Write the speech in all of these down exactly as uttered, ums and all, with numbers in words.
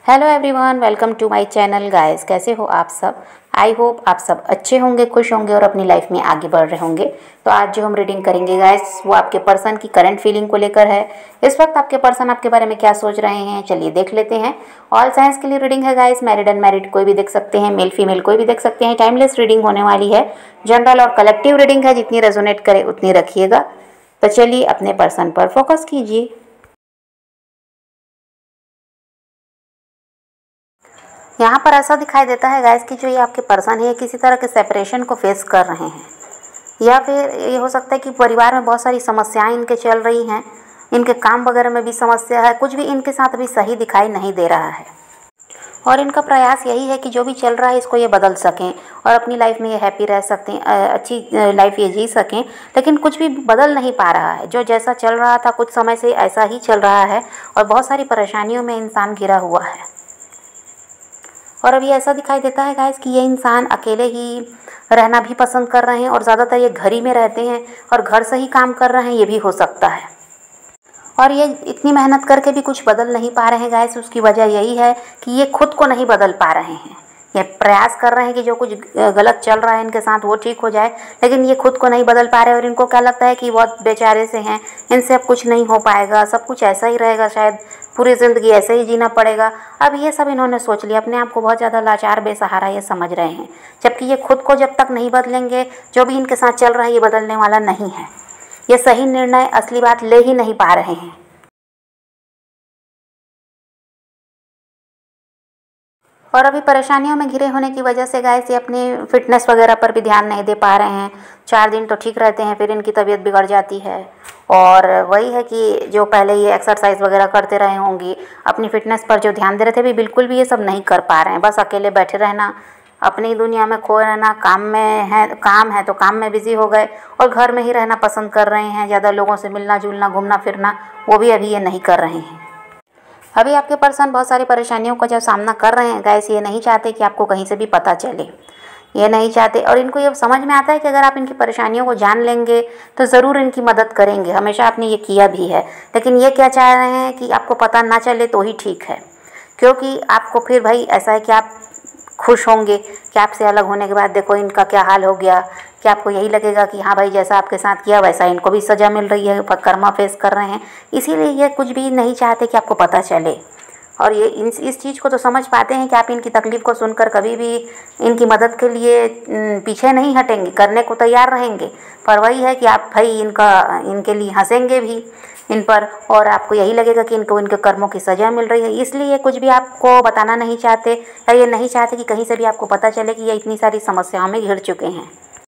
Hello everyone, welcome to my channel guys. कैसे हो आप सब? आई होप आप सब अच्छे होंगे, खुश होंगे और अपनी लाइफ में आगे बढ़ रहे होंगे। तो आज जो हम रीडिंग करेंगे गाइस, वो आपके पर्सन की करंट फीलिंग को लेकर है। इस वक्त आपके पर्सन आपके बारे में क्या सोच रहे हैं, चलिए देख लेते हैं। ऑल साइंस के लिए रीडिंग है गाइस, मैरिड अनमैरिड कोई भी देख सकते हैं, मेल फीमेल कोई भी देख सकते हैं। टाइमलेस रीडिंग होने वाली है, जनरल और कलेक्टिव रीडिंग है, जितनी रेजोनेट करे उतनी रखिएगा। तो चलिए अपने पर्सन पर फोकस कीजिए। यहाँ पर ऐसा दिखाई देता है गाइस कि जो ये आपके पर्सन है किसी तरह के सेपरेशन को फेस कर रहे हैं, या फिर ये हो सकता है कि परिवार में बहुत सारी समस्याएं इनके चल रही हैं, इनके काम वगैरह में भी समस्या है, कुछ भी इनके साथ अभी सही दिखाई नहीं दे रहा है। और इनका प्रयास यही है कि जो भी चल रहा है इसको ये बदल सकें और अपनी लाइफ में ये हैप्पी रह सकते हैं, अच्छी लाइफ ये जी सकें। लेकिन कुछ भी बदल नहीं पा रहा है, जो जैसा चल रहा था कुछ समय से ऐसा ही चल रहा है और बहुत सारी परेशानियों में इंसान घिरा हुआ है। और अभी ऐसा दिखाई देता है गाइस कि ये इंसान अकेले ही रहना भी पसंद कर रहे हैं और ज़्यादातर ये घर ही में रहते हैं और घर से ही काम कर रहे हैं, ये भी हो सकता है। और ये इतनी मेहनत करके भी कुछ बदल नहीं पा रहे हैं गाइस। उसकी वजह यही है कि ये खुद को नहीं बदल पा रहे हैं। ये प्रयास कर रहे हैं कि जो कुछ गलत चल रहा है इनके साथ वो ठीक हो जाए, लेकिन ये खुद को नहीं बदल पा रहे और इनको क्या लगता है कि बहुत बेचारे से हैं, इनसे अब कुछ नहीं हो पाएगा, सब कुछ ऐसा ही रहेगा, शायद पूरी ज़िंदगी ऐसे ही जीना पड़ेगा। अब ये सब इन्होंने सोच लिया, अपने आप को बहुत ज़्यादा लाचार बेसहारा ये समझ रहे हैं, जबकि ये खुद को जब तक नहीं बदलेंगे, जो भी इनके साथ चल रहा है ये बदलने वाला नहीं है। ये सही निर्णय असली बात ले ही नहीं पा रहे हैं। और अभी परेशानियों में घिरे होने की वजह से गाइस ये अपनी फिटनेस वगैरह पर भी ध्यान नहीं दे पा रहे हैं। चार दिन तो ठीक रहते हैं, फिर इनकी तबीयत बिगड़ जाती है। और वही है कि जो पहले ये एक्सरसाइज वगैरह करते रहे होंगी, अपनी फिटनेस पर जो ध्यान दे रहे थे भी बिल्कुल भी ये सब नहीं कर पा रहे हैं। बस अकेले बैठे रहना, अपनी दुनिया में खोए रहना, काम में है काम है तो काम में बिजी हो गए और घर में ही रहना पसंद कर रहे हैं। ज़्यादा लोगों से मिलना जुलना, घूमना फिरना, वो भी अभी ये नहीं कर रहे हैं। अभी आपके पर्सन बहुत सारी परेशानियों का जब सामना कर रहे हैं गाइस, ये नहीं चाहते कि आपको कहीं से भी पता चले, ये नहीं चाहते। और इनको ये समझ में आता है कि अगर आप इनकी परेशानियों को जान लेंगे तो ज़रूर इनकी मदद करेंगे, हमेशा आपने ये किया भी है। लेकिन ये क्या चाह रहे हैं कि आपको पता ना चले तो ही ठीक है, क्योंकि आपको फिर भाई ऐसा है कि आप खुश होंगे कि आपसे अलग होने के बाद देखो इनका क्या हाल हो गया, कि आपको यही लगेगा कि हाँ भाई जैसा आपके साथ किया वैसा इनको भी सज़ा मिल रही है, कर्मा फेस कर रहे हैं। इसीलिए ये कुछ भी नहीं चाहते कि आपको पता चले। और ये इन इस चीज़ को तो समझ पाते हैं कि आप इनकी तकलीफ़ को सुनकर कभी भी इनकी मदद के लिए पीछे नहीं हटेंगे, करने को तैयार रहेंगे। पर वही है कि आप भाई इनका इनके लिए हंसेंगे भी इन पर, और आपको यही लगेगा कि इनको इनके कर्मों की सज़ा मिल रही है। इसलिए कुछ भी आपको बताना नहीं चाहते, या ये नहीं चाहते कि कहीं से भी आपको पता चले कि ये इतनी सारी समस्याओं में घिर चुके हैं।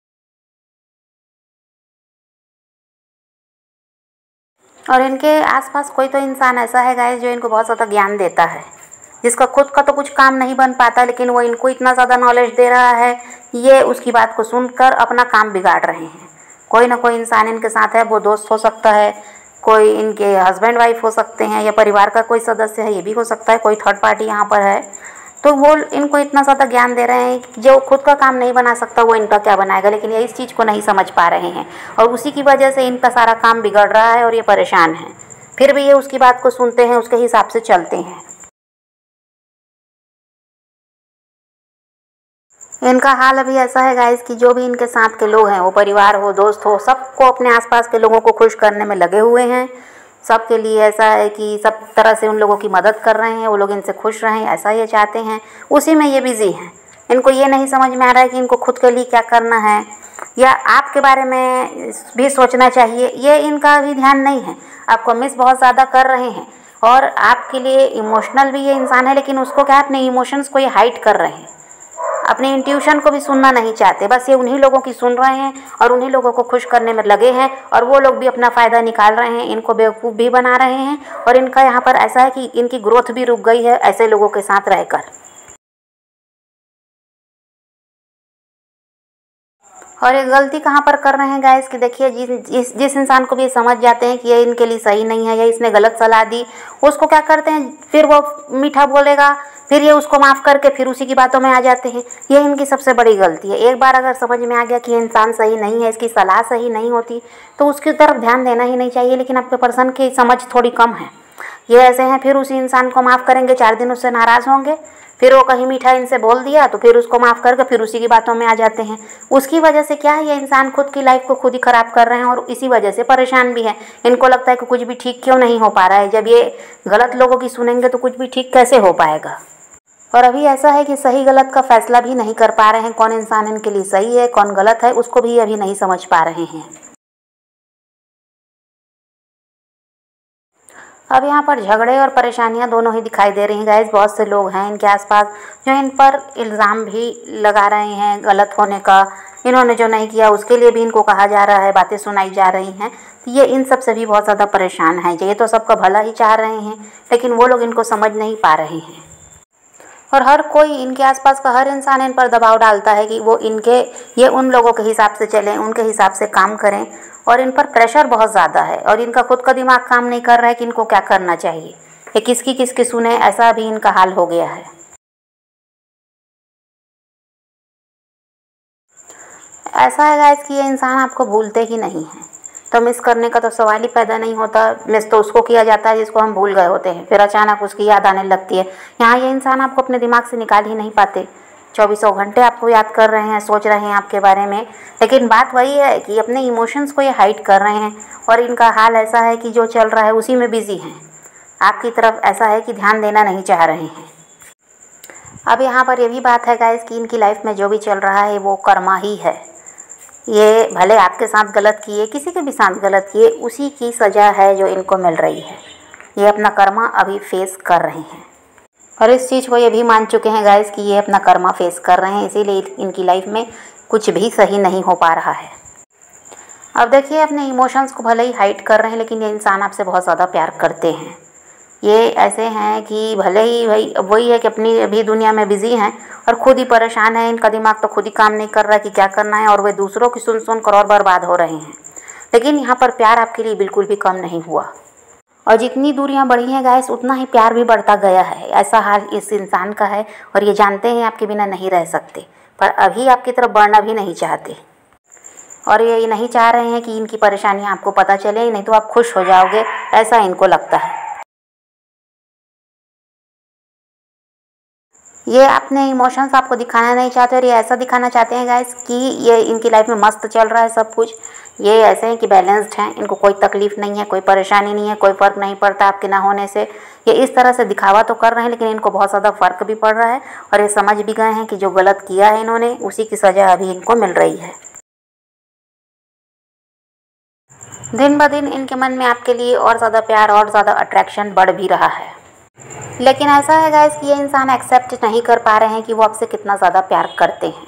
और इनके आसपास कोई तो इंसान ऐसा है गाइस जो इनको बहुत ज़्यादा ज्ञान देता है, जिसका खुद का तो कुछ काम नहीं बन पाता, लेकिन वो इनको इतना ज़्यादा नॉलेज दे रहा है, ये उसकी बात को सुनकर अपना काम बिगाड़ रहे हैं। कोई ना कोई इंसान इनके साथ है, वो दोस्त हो सकता है, कोई इनके हस्बैंड वाइफ हो सकते हैं, या परिवार का कोई सदस्य है, ये भी हो सकता है, कोई थर्ड पार्टी यहाँ पर है। तो वो इनको इतना ज़्यादा ज्ञान दे रहे हैं कि जो खुद का काम नहीं बना सकता वो इनका क्या बनाएगा, लेकिन ये इस चीज़ को नहीं समझ पा रहे हैं और उसी की वजह से इनका सारा काम बिगड़ रहा है और ये परेशान हैं। फिर भी ये उसकी बात को सुनते हैं, उसके हिसाब से चलते हैं। इनका हाल अभी ऐसा है गाइस कि जो भी इनके साथ के लोग हैं, वो परिवार हो, दोस्त हो, सबको अपने आसपास के लोगों को खुश करने में लगे हुए हैं। सबके लिए ऐसा है कि सब तरह से उन लोगों की मदद कर रहे हैं, वो लोग इनसे खुश रहें, ऐसा ये चाहते हैं। उसी में ये बिज़ी हैं। इनको ये नहीं समझ में आ रहा है कि इनको खुद के लिए क्या करना है, या आपके बारे में भी सोचना चाहिए। ये इनका भी ध्यान नहीं है। आपको मिस बहुत ज़्यादा कर रहे हैं और आपके लिए इमोशनल भी ये इंसान है, लेकिन उसको क्या, अपने इमोशंस को ये हाइड कर रहे हैं, अपने इंट्यूशन को भी सुनना नहीं चाहते। बस ये उन्हीं लोगों की सुन रहे हैं और उन्हीं लोगों को खुश करने में लगे हैं, और वो लोग भी अपना फ़ायदा निकाल रहे हैं, इनको बेवकूफ़ भी बना रहे हैं। और इनका यहाँ पर ऐसा है कि इनकी ग्रोथ भी रुक गई है ऐसे लोगों के साथ रहकर। और ये गलती कहाँ पर कर रहे हैं गाइस कि देखिए, जिस जिस जिस इंसान को भी ये समझ जाते हैं कि ये इनके लिए सही नहीं है या इसने गलत सलाह दी, उसको क्या करते हैं, फिर वो मीठा बोलेगा, फिर ये उसको माफ़ करके फिर उसी की बातों में आ जाते हैं। ये इनकी सबसे बड़ी गलती है। एक बार अगर समझ में आ गया कि ये इंसान सही नहीं है, इसकी सलाह सही नहीं होती, तो उसकी तरफ ध्यान देना ही नहीं चाहिए। लेकिन आपके पर्सन की समझ थोड़ी कम है, ये ऐसे हैं, फिर उसी इंसान को माफ़ करेंगे, चार दिन उससे नाराज़ होंगे, फिर वो कहीं मीठा इनसे बोल दिया तो फिर उसको माफ़ करके फिर उसी की बातों में आ जाते हैं। उसकी वजह से क्या है, ये इंसान खुद की लाइफ को खुद ही ख़राब कर रहे हैं और इसी वजह से परेशान भी है। इनको लगता है कि कुछ भी ठीक क्यों नहीं हो पा रहा है। जब ये गलत लोगों की सुनेंगे तो कुछ भी ठीक कैसे हो पाएगा। और अभी ऐसा है कि सही गलत का फैसला भी नहीं कर पा रहे हैं, कौन इंसान इनके लिए सही है कौन गलत है, उसको भी अभी नहीं समझ पा रहे हैं। अब यहाँ पर झगड़े और परेशानियाँ दोनों ही दिखाई दे रही हैं गाइस। बहुत से लोग हैं इनके आसपास जो इन पर इल्ज़ाम भी लगा रहे हैं गलत होने का। इन्होंने जो नहीं किया उसके लिए भी इनको कहा जा रहा है, बातें सुनाई जा रही हैं। तो ये इन सब से भी बहुत ज़्यादा परेशान हैं। ये तो सबका भला ही चाह रहे हैं, लेकिन वो लोग इनको समझ नहीं पा रहे हैं। और हर कोई इनके आसपास का हर इंसान इन पर दबाव डालता है कि वो इनके ये उन लोगों के हिसाब से चलें, उनके हिसाब से काम करें। और इन पर प्रेशर बहुत ज़्यादा है और इनका खुद का दिमाग काम नहीं कर रहा है कि इनको क्या करना चाहिए। ये किसकी किसकी सुने, ऐसा भी इनका हाल हो गया है। ऐसा है गाइस कि ये इंसान आपको भूलते ही नहीं हैं, तो मिस करने का तो सवाल ही पैदा नहीं होता। मिस तो उसको किया जाता है जिसको हम भूल गए होते हैं, फिर अचानक उसकी याद आने लगती है। यहाँ ये इंसान आपको अपने दिमाग से निकाल ही नहीं पाते, चौबीसों घंटे आपको याद कर रहे हैं, सोच रहे हैं आपके बारे में। लेकिन बात वही है कि अपने इमोशंस को ये हाइड कर रहे हैं और इनका हाल ऐसा है कि जो चल रहा है उसी में बिजी हैं। आपकी तरफ ऐसा है कि ध्यान देना नहीं चाह रहे हैं। अब यहाँ पर ये भी बात है गाइस कि इनकी लाइफ में जो भी चल रहा है वो कर्मा ही है। ये भले आपके साथ गलत किए, किसी के भी साथ गलत किए, उसी की सज़ा है जो इनको मिल रही है। ये अपना कर्मा अभी फेस कर रहे हैं और इस चीज़ को ये भी मान चुके हैं गाइस कि ये अपना कर्मा फेस कर रहे हैं, इसीलिए इनकी लाइफ में कुछ भी सही नहीं हो पा रहा है। अब देखिए, अपने इमोशंस को भले ही हाइड कर रहे हैं, लेकिन ये इंसान आपसे बहुत ज़्यादा प्यार करते हैं। ये ऐसे हैं कि भले ही भाई वही है कि अपनी अभी दुनिया में बिज़ी हैं और ख़ुद ही परेशान है। इनका दिमाग तो खुद ही काम नहीं कर रहा कि क्या करना है और वे दूसरों की सुन सुन कर और बर्बाद हो रहे हैं। लेकिन यहाँ पर प्यार आपके लिए बिल्कुल भी कम नहीं हुआ और जितनी दूरियां बढ़ी हैं गाइस उतना ही प्यार भी बढ़ता गया है। ऐसा हाल इस इंसान का है और ये जानते हैं आपके बिना नहीं रह सकते, पर अभी आपकी तरफ बढ़ना भी नहीं चाहते और ये नहीं चाह रहे हैं कि इनकी परेशानियां आपको पता चले, नहीं तो आप खुश हो जाओगे, ऐसा इनको लगता है। ये अपने इमोशंस आपको दिखाना नहीं चाहते और ये ऐसा दिखाना चाहते हैं गाइस कि ये इनकी लाइफ में मस्त चल रहा है सब कुछ। ये ऐसे हैं कि बैलेंस्ड हैं, इनको कोई तकलीफ़ नहीं है, कोई परेशानी नहीं है, कोई फ़र्क नहीं पड़ता आपके ना होने से। ये इस तरह से दिखावा तो कर रहे हैं, लेकिन इनको बहुत ज़्यादा फ़र्क भी पड़ रहा है और ये समझ भी गए हैं कि जो गलत किया है इन्होंने उसी की सज़ा अभी इनको मिल रही है। दिन ब दिन इनके मन में आपके लिए और ज़्यादा प्यार और ज़्यादा अट्रैक्शन बढ़ भी रहा है। लेकिन ऐसा है गाइस कि ये इंसान एक्सेप्ट नहीं कर पा रहे हैं कि वो आपसे कितना ज़्यादा प्यार करते हैं।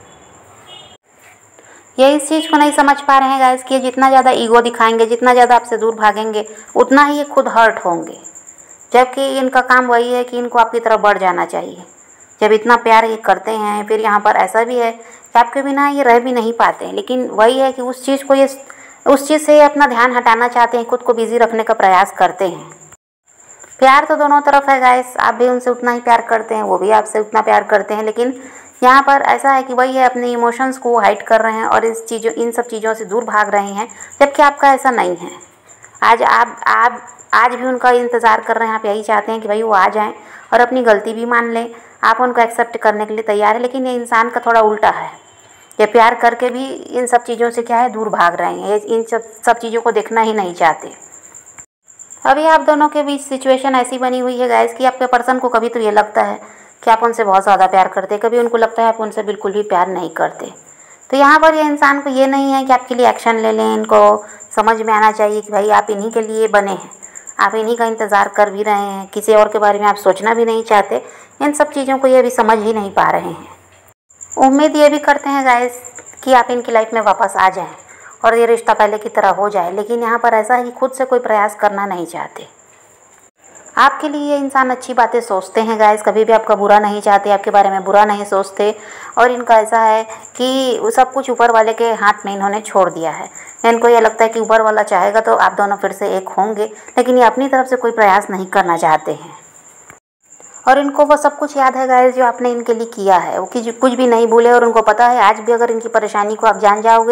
ये इस चीज़ को नहीं समझ पा रहे हैं गाइस कि ये जितना ज़्यादा ईगो दिखाएंगे, जितना ज़्यादा आपसे दूर भागेंगे, उतना ही ये खुद हर्ट होंगे। जबकि इनका काम वही है कि इनको आपकी तरफ बढ़ जाना चाहिए। जब इतना प्यार ये करते हैं, फिर यहाँ पर ऐसा भी है कि आपके बिना ये रह भी नहीं पाते हैं, लेकिन वही है कि उस चीज़ को ये उस चीज़ से अपना ध्यान हटाना चाहते हैं, खुद को बिज़ी रखने का प्रयास करते हैं। प्यार तो दोनों तरफ है गाइस, आप भी उनसे उतना ही प्यार करते हैं, वो भी आपसे उतना प्यार करते हैं। लेकिन यहाँ पर ऐसा है कि वही है अपने इमोशंस को हाइड कर रहे हैं और इस चीज़ों इन सब चीज़ों से दूर भाग रहे हैं, जबकि आपका ऐसा नहीं है। आज आप आप आज भी उनका इंतज़ार कर रहे हैं, आप यही चाहते हैं कि भाई वो आ जाएं और अपनी गलती भी मान लें, आप उनको एक्सेप्ट करने के लिए तैयार है। लेकिन ये इंसान का थोड़ा उल्टा है, ये प्यार करके भी इन सब चीज़ों से क्या है दूर भाग रहे हैं, इन सब सब चीज़ों को देखना ही नहीं चाहते। अभी आप दोनों के बीच सिचुएशन ऐसी बनी हुई है गाइस कि आपके पर्सन को कभी तो ये लगता है कि आप उनसे बहुत ज़्यादा प्यार करते, कभी उनको लगता है आप उनसे बिल्कुल भी प्यार नहीं करते। तो यहाँ पर ये इंसान को ये नहीं है कि आपके लिए एक्शन ले लें, इनको समझ में आना चाहिए कि भाई आप इन्हीं के लिए बने हैं, आप इन्हीं का इंतज़ार कर भी रहे हैं, किसी और के बारे में आप सोचना भी नहीं चाहते। इन सब चीज़ों को ये अभी समझ ही नहीं पा रहे हैं। उम्मीद ये भी करते हैं गाइस कि आप इनकी लाइफ में वापस आ जाएं और ये रिश्ता पहले की तरह हो जाए, लेकिन यहाँ पर ऐसा है कि खुद से कोई प्रयास करना नहीं चाहते। आपके लिए ये इंसान अच्छी बातें सोचते हैं गाइस, कभी भी आपका बुरा नहीं चाहते, आपके बारे में बुरा नहीं सोचते और इनका ऐसा है कि सब कुछ ऊपर वाले के हाथ में इन्होंने छोड़ दिया है। इनको ये लगता है कि ऊपर वाला चाहेगा तो आप दोनों फिर से एक होंगे, लेकिन ये अपनी तरफ से कोई प्रयास नहीं करना चाहते हैं। और इनको वो सब कुछ याद है गाइस जो आपने इनके लिए किया है, वो कि कुछ भी नहीं भूले और उनको पता है आज भी अगर इनकी परेशानी को आप जान जाओगे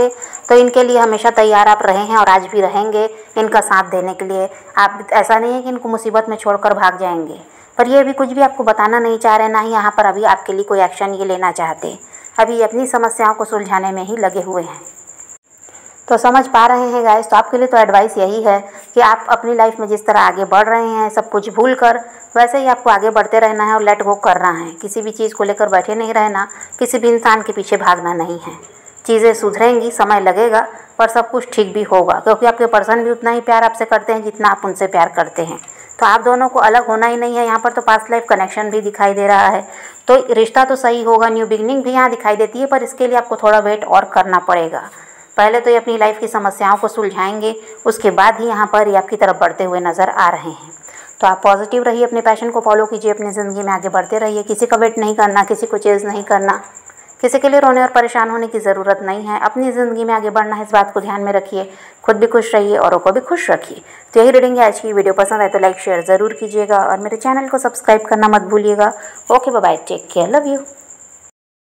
तो इनके लिए हमेशा तैयार आप रहे हैं और आज भी रहेंगे इनका साथ देने के लिए। आप ऐसा नहीं है कि इनको मुसीबत में छोड़कर भाग जाएंगे, पर ये अभी कुछ भी आपको बताना नहीं चाह रहे, ना ही यहाँ पर अभी आपके लिए कोई एक्शन ये लेना चाहते। अभी अपनी समस्याओं को सुलझाने में ही लगे हुए हैं। तो समझ पा रहे हैं गाइस, तो आपके लिए तो एडवाइस यही है कि आप अपनी लाइफ में जिस तरह आगे बढ़ रहे हैं सब कुछ भूल कर वैसे ही आपको आगे बढ़ते रहना है और लेट गो करना है। किसी भी चीज़ को लेकर बैठे नहीं रहना, किसी भी इंसान के पीछे भागना नहीं है। चीज़ें सुधरेंगी, समय लगेगा, पर सब कुछ ठीक भी होगा, क्योंकि आपके पर्सन भी उतना ही प्यार आपसे करते हैं जितना आप उनसे प्यार करते हैं। तो आप दोनों को अलग होना ही नहीं है। यहाँ पर तो पास्ट लाइफ कनेक्शन भी दिखाई दे रहा है, तो रिश्ता तो सही होगा, न्यू बिगनिंग भी यहाँ दिखाई देती है, पर इसके लिए आपको थोड़ा वेट और करना पड़ेगा। पहले तो ये अपनी लाइफ की समस्याओं को सुलझाएंगे, उसके बाद ही यहाँ पर ये आपकी तरफ बढ़ते हुए नज़र आ रहे हैं। तो आप पॉजिटिव रहिए, अपने पैशन को फॉलो कीजिए, अपनी ज़िंदगी में आगे बढ़ते रहिए। किसी का वेट नहीं करना, किसी को चेज़ नहीं करना, किसी के लिए रोने और परेशान होने की ज़रूरत नहीं है। अपनी ज़िंदगी में आगे बढ़ना है, इस बात को ध्यान में रखिए। खुद भी खुश रहिए, औरों को भी खुश रखिए। तो यही रीडिंग है आज की। वीडियो पसंद आए तो लाइक शेयर ज़रूर कीजिएगा और मेरे चैनल को सब्सक्राइब करना मत भूलिएगा। Okay bye bye, take care, love you.